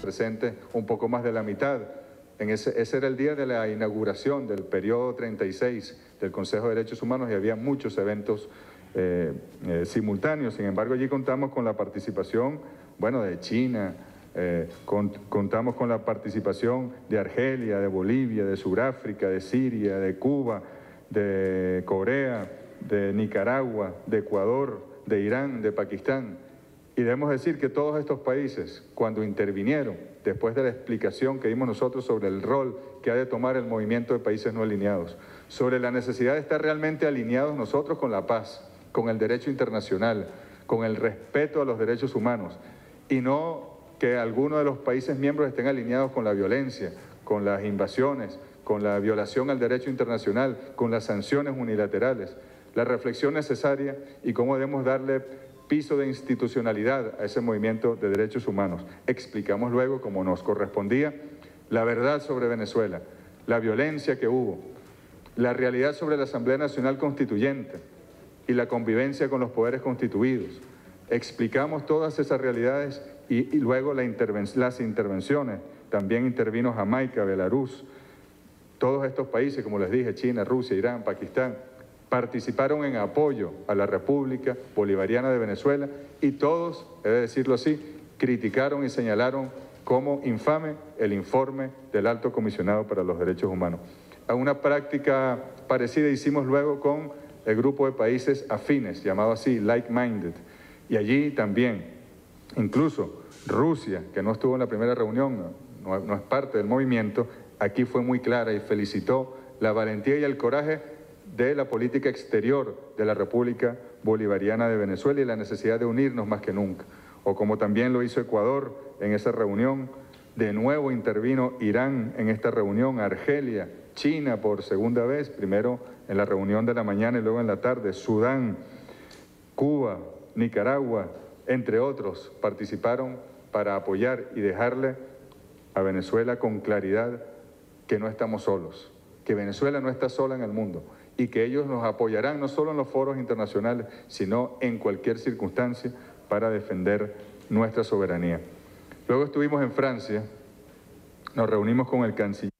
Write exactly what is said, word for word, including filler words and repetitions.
presentes un poco más de la mitad. En ese, ese era el día de la inauguración del periodo treinta y seis del Consejo de Derechos Humanos y había muchos eventos eh, eh, simultáneos. Sin embargo, allí contamos con la participación, bueno, de China, eh, con, contamos con la participación de Argelia, de Bolivia, de Sudáfrica, de Siria, de Cuba, de Corea, de Nicaragua, de Ecuador, de Irán, de Pakistán. Y debemos decir que todos estos países, cuando intervinieron, después de la explicación que dimos nosotros sobre el rol que ha de tomar el movimiento de países no alineados, sobre la necesidad de estar realmente alineados nosotros con la paz, con el derecho internacional, con el respeto a los derechos humanos, y no que algunos de los países miembros estén alineados con la violencia, con las invasiones, con la violación al derecho internacional, con las sanciones unilaterales. La reflexión necesaria y cómo debemos darle piso de institucionalidad a ese movimiento de derechos humanos. Explicamos luego, como nos correspondía, la verdad sobre Venezuela, la violencia que hubo, la realidad sobre la Asamblea Nacional Constituyente y la convivencia con los poderes constituidos. Explicamos todas esas realidades y, y luego la interven- las intervenciones. También intervino Jamaica, Belarus, todos estos países, como les dije, China, Rusia, Irán, Pakistán, participaron en apoyo a la República Bolivariana de Venezuela y todos, he de decirlo así, criticaron y señalaron como infame el informe del Alto Comisionado para los Derechos Humanos. A una práctica parecida hicimos luego con el grupo de países afines, llamado así, like-minded, y allí también, incluso Rusia, que no estuvo en la primera reunión, no, no es parte del movimiento, aquí fue muy clara y felicitó la valentía y el coraje de la política exterior de la República Bolivariana de Venezuela y la necesidad de unirnos más que nunca. O como también lo hizo Ecuador en esa reunión, de nuevo intervino Irán en esta reunión, Argelia, China por segunda vez, primero en la reunión de la mañana y luego en la tarde, Sudán, Cuba, Nicaragua, entre otros, participaron para apoyar y dejarle a Venezuela con claridad que no estamos solos, que Venezuela no está sola en el mundo y que ellos nos apoyarán no solo en los foros internacionales, sino en cualquier circunstancia para defender nuestra soberanía. Luego estuvimos en Francia, nos reunimos con el canciller.